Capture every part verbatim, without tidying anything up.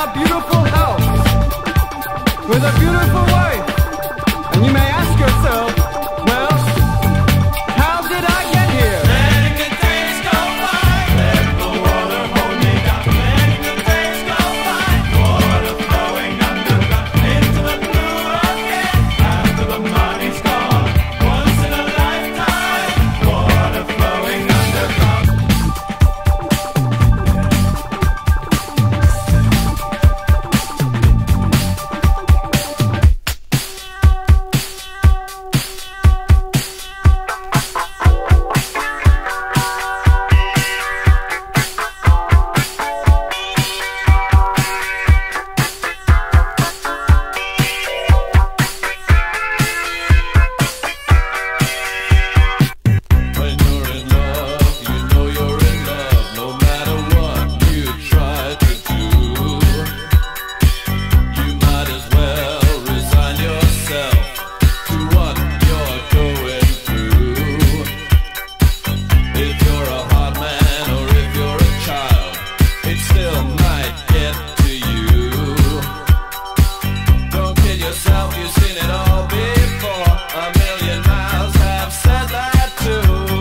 a beautiful house with a beautiful wife. And you may ask yourself, well, how did I get here? Letting the days go by, let the water hold me down. Letting the days go by, water flowing underground into the blue again. After the money's gone, once in a lifetime, water flowing underground. When you're in love, you know you're in love, no matter what you try to do. You might as well resign yourself to what you're going through. If you're a hot man or if you're a child, it still might get to you. Don't kid yourself, you've seen it all before. A million miles have said that too.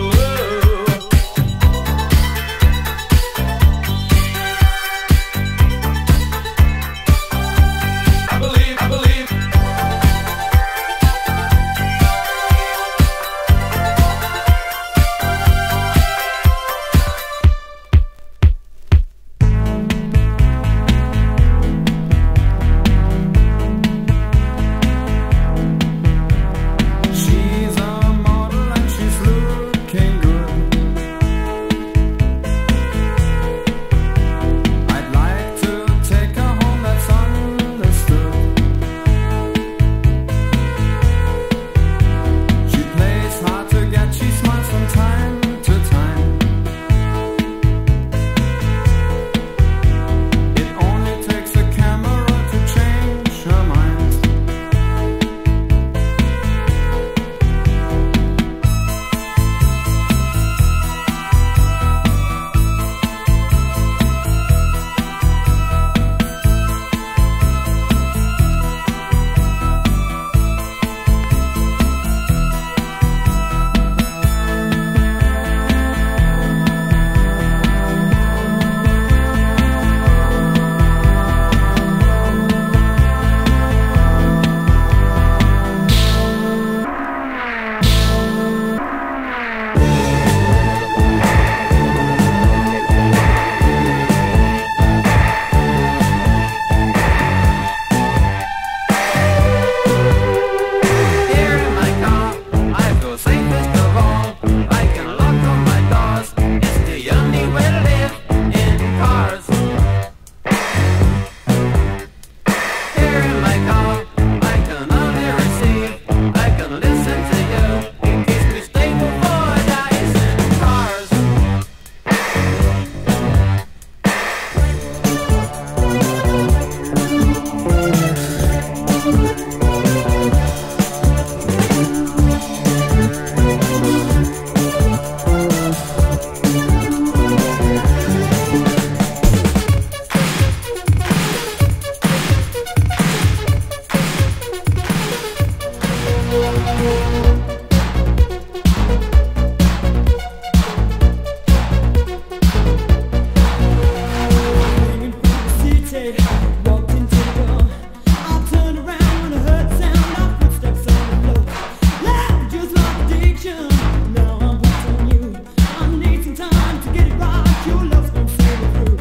I believe, I believe. She's a model and she's looking good. I'd like to take her home, that's understood. She plays hard to get, she smiles from time to time. It only takes a camera to change her mind. Here in my car, I feel safest of all. I can lock all my doors. It's the only way to live in cars. Here in my car, I can only receive. I can listen to you. It keeps me stable for days in cars. Walked into the door. I turned around when I heard the sound of footsteps on the floor. Loud, just like addiction. Now I'm hooked on you. I need some time to get it right. Your love's gonna see me through.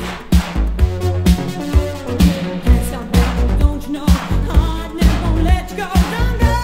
Can't stop now, don't you know? I'm never gonna let you go. Don't go.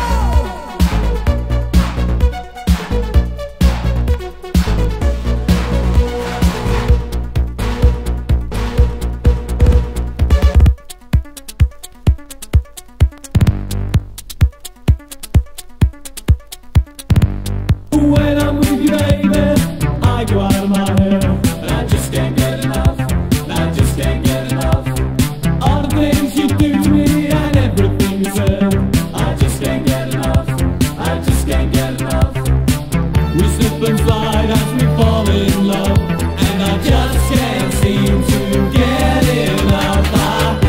When I'm with you, baby, I go out of my head. And I just can't get enough. And I just can't get enough. All the things you do to me and everything you said. I just can't get enough. I just can't get enough. We slip and slide as we fall in love. And I just can't seem to get enough. I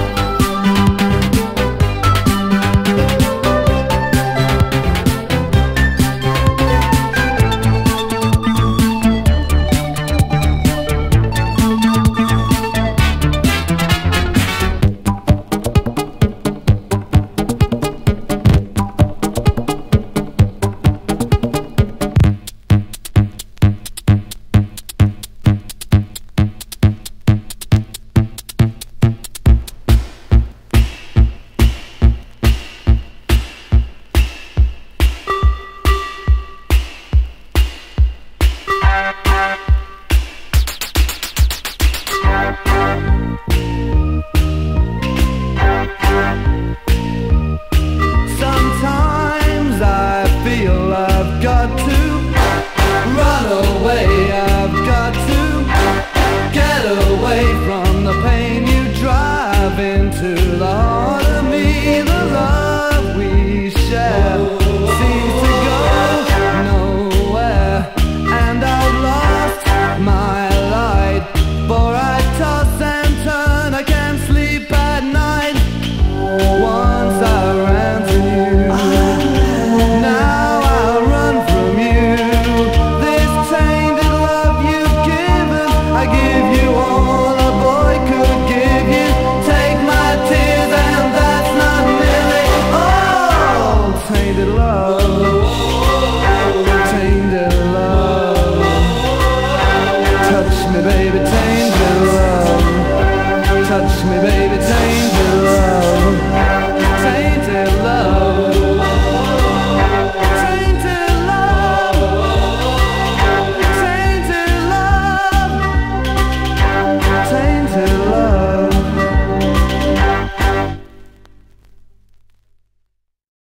tainted love, tainted love. Touch me, baby, tainted love. Touch me, baby.